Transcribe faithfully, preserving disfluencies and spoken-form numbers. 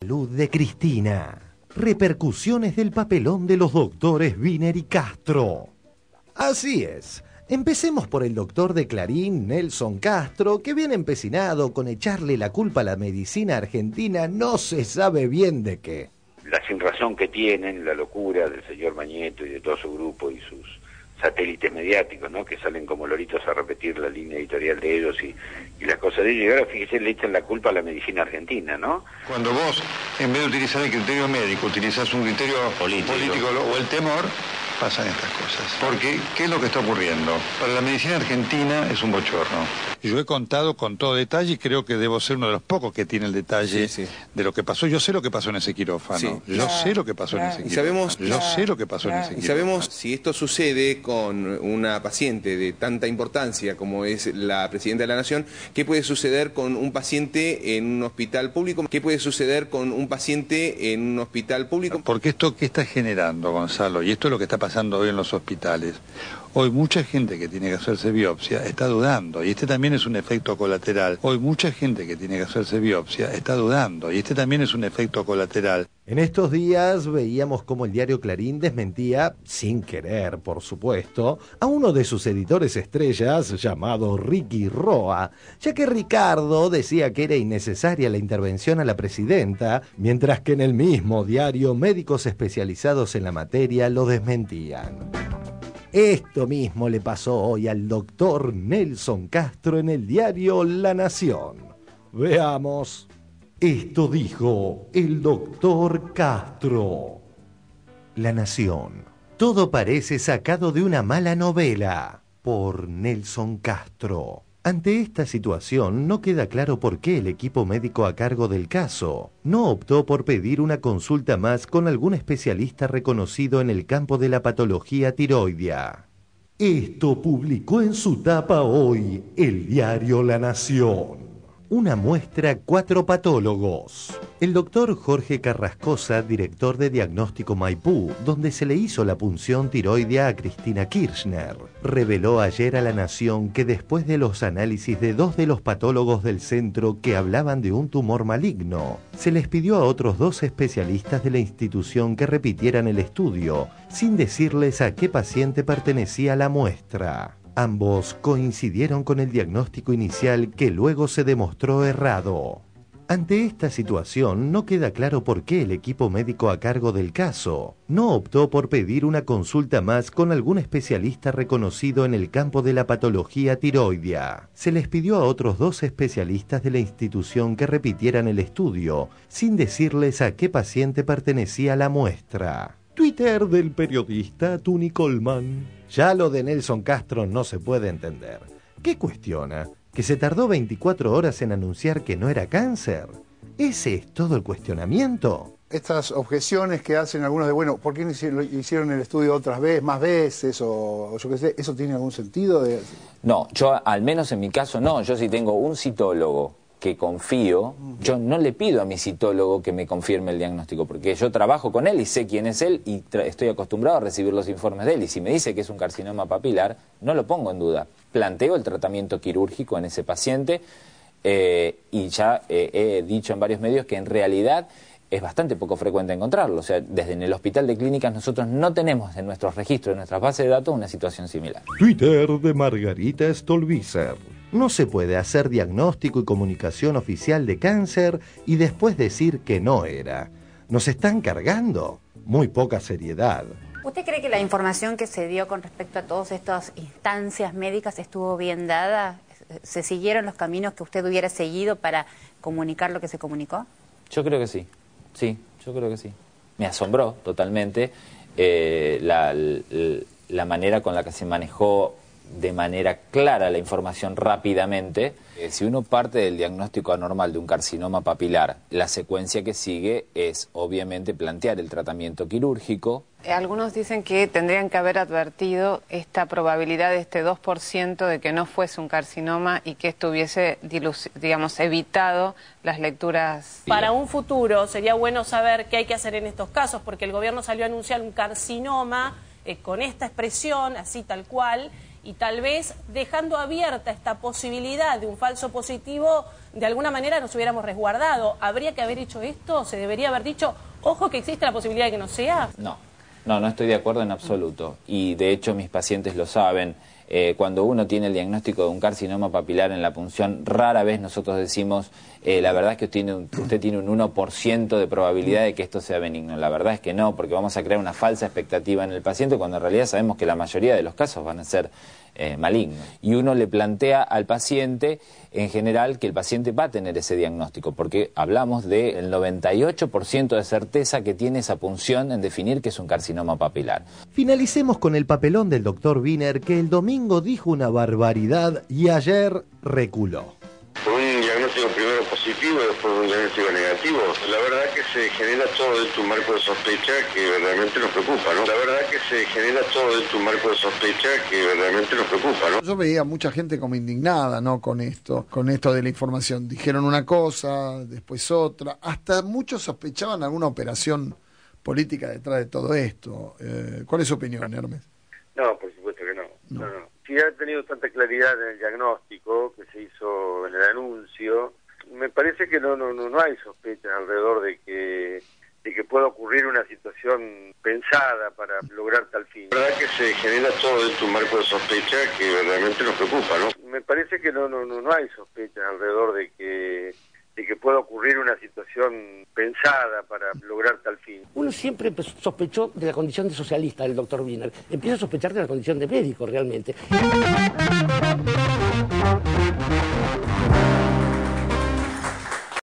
Salud de Cristina. Repercusiones del papelón de los doctores Wiener y Castro. Así es. Empecemos por el doctor de Clarín, Nelson Castro, que viene empecinado con echarle la culpa a la medicina argentina, no se sabe bien de qué. La sinrazón que tienen, la locura del señor Mañeto y de todo su grupo y sus satélites mediáticos, ¿no? Que salen como loritos a repetir la línea editorial de ellos y, y las cosas de ellos. Y ahora fíjese, le echan la culpa a la medicina argentina, ¿no? Cuando vos, en vez de utilizar el criterio médico, utilizás un criterio político, político o el temor, pasan estas cosas. Porque, ¿qué es lo que está ocurriendo? Para la medicina argentina es un bochorno. Yo he contado con todo detalle y creo que debo ser uno de los pocos que tiene el detalle sí, sí. de lo que pasó. Yo sé lo que pasó en ese quirófano. Sí. Yo claro, sé lo que pasó claro. en ese quirófano. Y sabemos, Yo claro, sé lo que pasó claro. en ese Y quirófano. sabemos si esto sucede con una paciente de tanta importancia como es la Presidenta de la Nación, ¿qué puede suceder con un paciente en un hospital público? ¿Qué puede suceder con un paciente en un hospital público? Porque esto, ¿qué está generando, Gonzalo? Y esto es lo que está pasando hoy en los hospitales. Hoy mucha gente que tiene que hacerse biopsia está dudando, y este también es un efecto colateral. Hoy mucha gente que tiene que hacerse biopsia está dudando, y este también es un efecto colateral. En estos días veíamos cómo el diario Clarín desmentía, sin querer por supuesto, a uno de sus editores estrellas llamado Ricky Roa, ya que Ricardo decía que era innecesaria la intervención a la presidenta, mientras que en el mismo diario médicos especializados en la materia lo desmentían. Esto mismo le pasó hoy al doctor Nelson Castro en el diario La Nación. Veamos. Esto dijo el doctor Castro. La Nación. Todo parece sacado de una mala novela. Por Nelson Castro. Ante esta situación no queda claro por qué el equipo médico a cargo del caso no optó por pedir una consulta más con algún especialista reconocido en el campo de la patología tiroidea. Esto publicó en su tapa hoy el diario La Nación. Una muestra cuatro patólogos. El doctor Jorge Carrascosa, director de Diagnóstico Maipú, donde se le hizo la punción tiroidea a Cristina Kirchner, reveló ayer a La Nación que después de los análisis de dos de los patólogos del centro que hablaban de un tumor maligno, se les pidió a otros dos especialistas de la institución que repitieran el estudio, sin decirles a qué paciente pertenecía la muestra. Ambos coincidieron con el diagnóstico inicial que luego se demostró errado. Ante esta situación no queda claro por qué el equipo médico a cargo del caso no optó por pedir una consulta más con algún especialista reconocido en el campo de la patología tiroidea. Se les pidió a otros dos especialistas de la institución que repitieran el estudio, sin decirles a qué paciente pertenecía la muestra. Twitter del periodista Tuni Coleman. Ya lo de Nelson Castro no se puede entender. ¿Qué cuestiona? ¿Que se tardó veinticuatro horas en anunciar que no era cáncer? ¿Ese es todo el cuestionamiento? Estas objeciones que hacen algunos de, bueno, ¿por qué no hicieron el estudio otras veces, más veces, o, o yo qué sé? ¿Eso tiene algún sentido? De... No, yo al menos en mi caso no. Yo sí tengo un citólogo que confío, yo no le pido a mi citólogo que me confirme el diagnóstico, porque yo trabajo con él y sé quién es él y estoy acostumbrado a recibir los informes de él, y si me dice que es un carcinoma papilar, no lo pongo en duda. Planteo el tratamiento quirúrgico en ese paciente eh, y ya eh, he dicho en varios medios que en realidad es bastante poco frecuente encontrarlo. O sea, desde en el Hospital de Clínicas nosotros no tenemos en nuestros registros, en nuestras bases de datos, una situación similar. Twitter de Margarita Stolbizer. No se puede hacer diagnóstico y comunicación oficial de cáncer y después decir que no era. ¿Nos están cargando? Muy poca seriedad. ¿Usted cree que la información que se dio con respecto a todas estas instancias médicas estuvo bien dada? ¿Se siguieron los caminos que usted hubiera seguido para comunicar lo que se comunicó? Yo creo que sí, sí, yo creo que sí. Me asombró totalmente eh, la, la, la manera con la que se manejó de manera clara la información rápidamente. Eh, si uno parte del diagnóstico anormal de un carcinoma papilar, la secuencia que sigue es obviamente plantear el tratamiento quirúrgico. Algunos dicen que tendrían que haber advertido esta probabilidad de este dos por ciento de que no fuese un carcinoma y que esto hubiese, digamos, evitado las lecturas. Para un futuro sería bueno saber qué hay que hacer en estos casos, porque el gobierno salió a anunciar un carcinoma eh, con esta expresión, así tal cual, y tal vez dejando abierta esta posibilidad de un falso positivo de alguna manera nos hubiéramos resguardado. ¿Habría que haber hecho esto? ¿Se debería haber dicho, ojo que existe la posibilidad de que no sea? No, no, no estoy de acuerdo en absoluto. Y de hecho mis pacientes lo saben. Eh, cuando uno tiene el diagnóstico de un carcinoma papilar en la punción, rara vez nosotros decimos, eh, la verdad es que usted tiene, un, usted tiene un uno por ciento de probabilidad de que esto sea benigno. La verdad es que no, porque vamos a crear una falsa expectativa en el paciente cuando en realidad sabemos que la mayoría de los casos van a ser eh, malignos. Y uno le plantea al paciente, en general, que el paciente va a tener ese diagnóstico, porque hablamos del noventa y ocho por ciento de certeza que tiene esa punción en definir que es un carcinoma papilar. Finalicemos con el papelón del doctor Wiener, que el domingo dijo una barbaridad y ayer reculó. Por un diagnóstico primero positivo y después un diagnóstico negativo, la verdad que se genera todo dentro de un marco de sospecha que verdaderamente nos preocupa, ¿no? La verdad que se genera todo dentro de un marco de sospecha que verdaderamente nos preocupa, ¿no? Yo veía mucha gente como indignada, ¿no? Con esto, con esto de la información. Dijeron una cosa, después otra. Hasta muchos sospechaban alguna operación política detrás de todo esto. Eh, ¿Cuál es su opinión, Hermes? No, por supuesto que no. No. no, no. Si ha tenido tanta claridad en el diagnóstico que se hizo en el anuncio, me parece que no no no, no hay sospechas alrededor de que de que pueda ocurrir una situación pensada para lograr tal fin. La verdad que se genera todo dentro de un marco de sospecha que verdaderamente nos preocupa, ¿no? Me parece que no no no, no hay sospechas alrededor de que de que pueda ocurrir una situación pensada para lograr tal fin. Uno siempre sospechó de la condición de socialista del doctor Wiener. Empieza a sospechar de la condición de médico realmente.